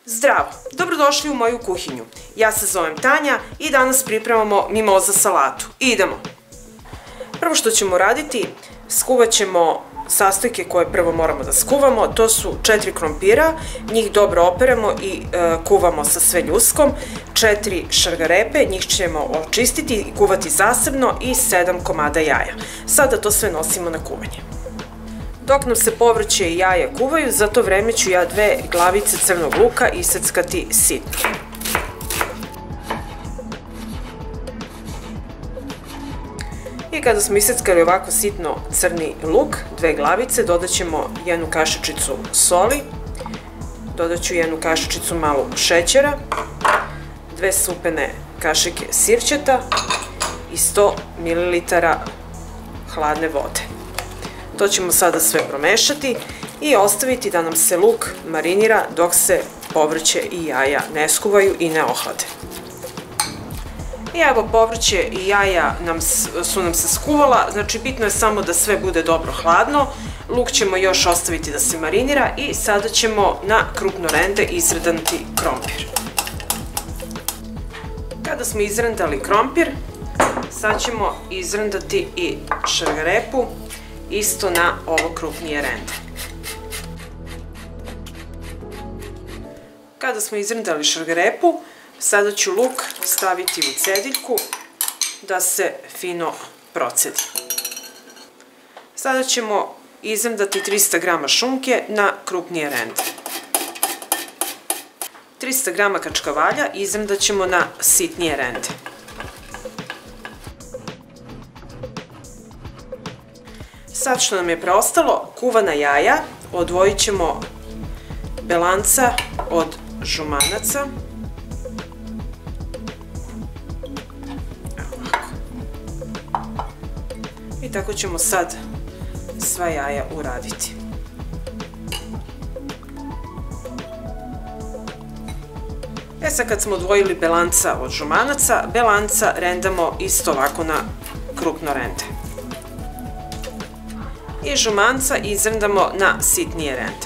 Zdravo! Dobrodošli u moju kuhinju. Ja se zovem Tanja i danas pripremamo mimoza salatu. Idemo! Prvo što ćemo raditi, skuvat ćemo sastojke koje prvo moramo da skuvamo. To su 4 krompira, njih dobro operemo i kuvamo sa sve ljuskom, 4 šargarepe, njih ćemo očistiti i kuvati zasebno i 7 komada jaja. Sada to sve nosimo na kuvanje. Dok nam se povrće i jaja kuvaju, za to vreme ću ja 2 glavice crnog luka iseckati sitno. I kada smo iseckali ovako sitno crni luk, 2 glavice, dodat ćemo 1 kašičicu soli, dodat ću 1 kašičicu malo šećera, 2 supene kašike sirćeta i 100 ml hladne vode. To ćemo sada sve promešati i ostaviti da nam se luk marinira dok se povrće i jaja ne skuvaju i ne ohlade. I evo, povrće i jaja su nam se skuvala, znači bitno je samo da sve bude dobro hladno. Luk ćemo još ostaviti da se marinira i sada ćemo na krupno rende izrendati krompir. Kada smo izrendali krompir, sad ćemo izrendati i šargarepu isto na ovo krupnije rende. Kada smo izrendali šargarepu, sada ću luk staviti u cediljku da se fino procedi. Sada ćemo izrendati 300 g šunke na krupnije rende. 300 g kačkavalja izrendat ćemo na sitnije rende. Sad što nam je preostalo, kuvana jaja, odvojit ćemo belanca od žumanaca. I tako ćemo sad sva jaja uraditi. E sad kad smo odvojili belanca od žumanaca, belanca rendamo isto ovako na krupno rende. I žumanca izrendamo na sitnije rende.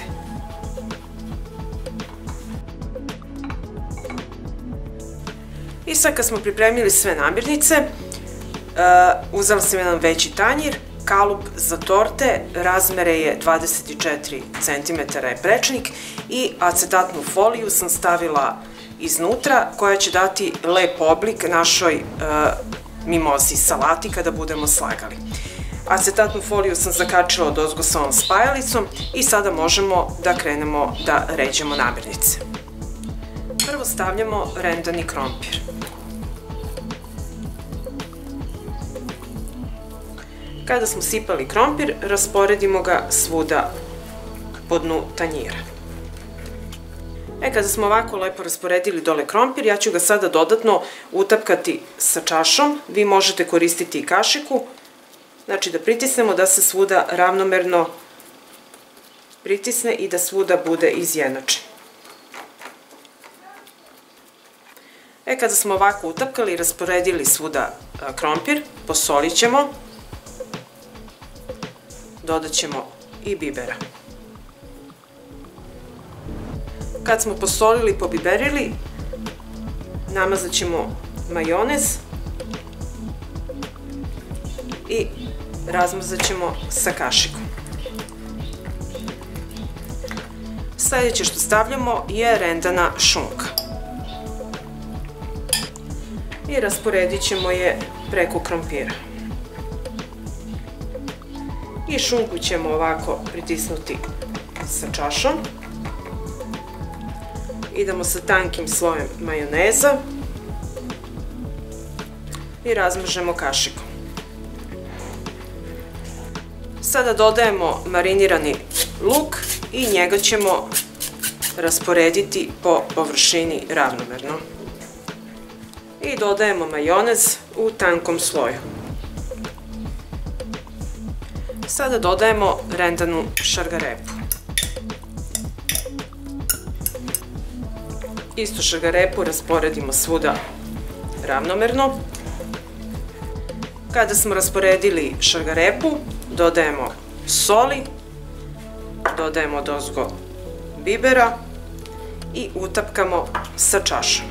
I sad kad smo pripremili sve namirnice, uzela sam jedan veći tanjir, kalup za torte, razmere je 24 cm je prečnik i acetatnu foliju sam stavila iznutra koja će dati lep oblik našoj mimozi salati kada budemo slagali. Acetatnu foliju sam zakačila odozgo sa ovom spajalicom i sada možemo da krenemo da ređemo namirnice. Prvo stavljamo rendani krompir. Kada smo sipali krompir, rasporedimo ga svuda po dnu tanjira. Kada smo ovako lepo rasporedili dole krompir, ja ću ga sada dodatno utapkati sa čašom. Vi možete koristiti i kašiku, znači da pritisnemo da se svuda ravnomerno pritisne i da svuda bude izjednačen. Kada smo ovako utapkali i rasporedili svuda krompir, posolit ćemo. Dodat ćemo i bibera. Kad smo posolili i pobiberili, namazat ćemo majonez i razmazat ćemo sa kašikom. Sljedeće što stavljamo je rendana šunka. I rasporedit ćemo je preko krompira. I šunku ćemo ovako pritisnuti sa čašom. Idemo sa tankim slojem majoneza i razmažemo kašikom. Sada dodajemo marinirani luk i njega ćemo rasporediti po površini ravnomerno. I dodajemo majonez u tankom sloju. Sada dodajemo rendanu šargarepu. Istu šargarepu rasporedimo svuda ravnomerno. Kada smo rasporedili šargarepu, dodajemo soli, dodajemo odozgo bibera i utapkamo sa čašom.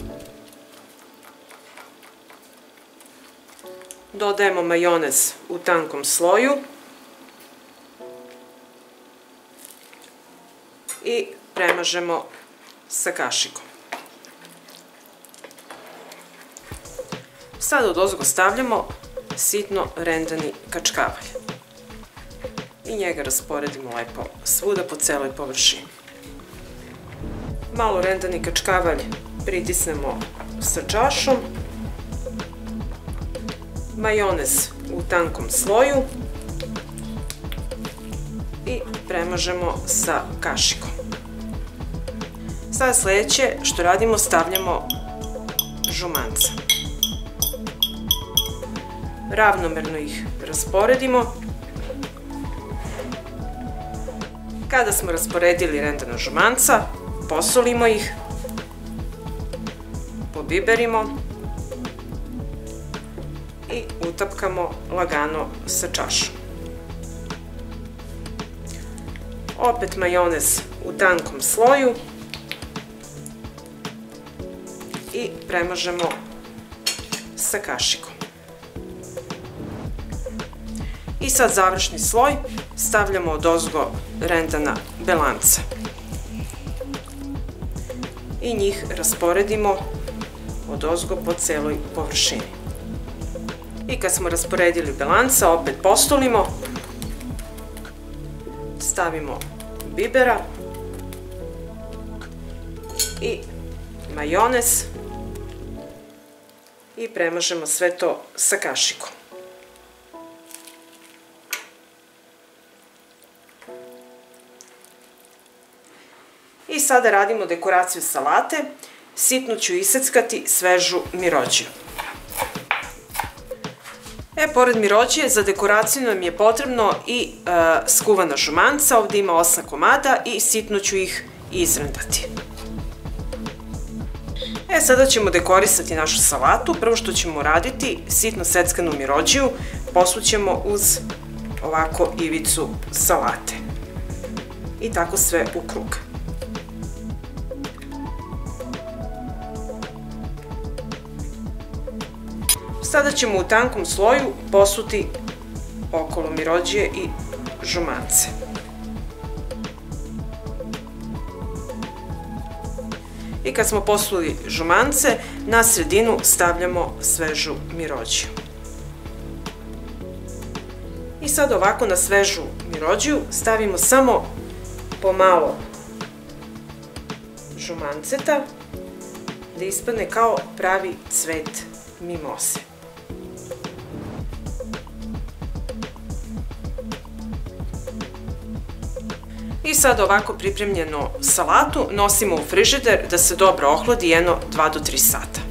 Dodajemo majonez u tankom sloju i premažemo sa kašikom. Sada odozgo stavljamo sitno rendani kačkavalj i njega rasporedimo lepo svuda po celoj površini. Malo rendani kačkavalj pritisnemo sa čašom, majonez u tankom sloju i premažemo sa kašikom. Sada sledeće što radimo, stavljamo žumanca. Ravnomerno ih rasporedimo. Kada smo rasporedili rendana žumanca, posolimo ih, pobiberimo i utapkamo lagano sa čašom. Opet majonez u tankom sloju i premažemo sa kašikom. I sad završni sloj stavljamo odozgo rendana belanca i njih rasporedimo odozgo po celoj površini. I kad smo rasporedili belanca, opet postolimo, stavimo bibera i majonez i premažemo sve to sa kašikom. I sada radimo dekoraciju salate. Sitno ću iseckati svežu mirođiju. Pored mirođije za dekoraciju nam je potrebno i skuvana žumanca. Ovdje ima 8 komada i sitno ću ih izrendati. Sada ćemo dekorisati našu salatu. Prvo što ćemo raditi, sitno seckanu mirođiju posućemo uz ovako ivicu salate. I tako sve u krug. Sada ćemo u tankom sloju posuti okolo mirođije i žumance. I kad smo posuli žumance, na sredinu stavljamo svežu mirođiju. I sad ovako na svežu mirođiju stavimo samo pomalo žumanceta da ispadne kao pravi cvet mimoze. I sad ovako pripremljenu salatu nosimo u frižider da se dobro ohladi jedno 2 do 3 sata.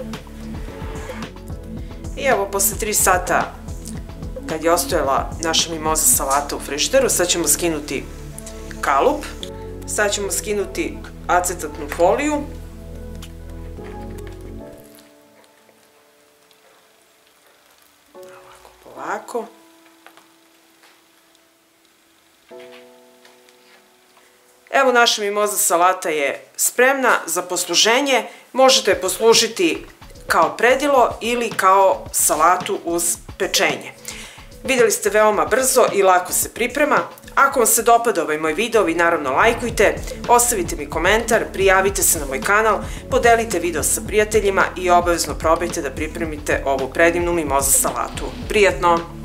I evo posle 3 sata kad je ostojala naša mimoza salata u frižideru, sad ćemo skinuti kalup, sad ćemo skinuti acetatnu foliju. Ovako polako. Evo naša mimoza salata je spremna za posluženje. Možete je poslužiti kao predilo ili kao salatu uz pečenje. Videli ste, veoma brzo i lako se priprema. Ako vam se dopada ovaj moj video, vi naravno lajkujte, ostavite mi komentar, prijavite se na moj kanal, podelite video sa prijateljima i obavezno probajte da pripremite ovu predivnu mimoza salatu. Prijatno!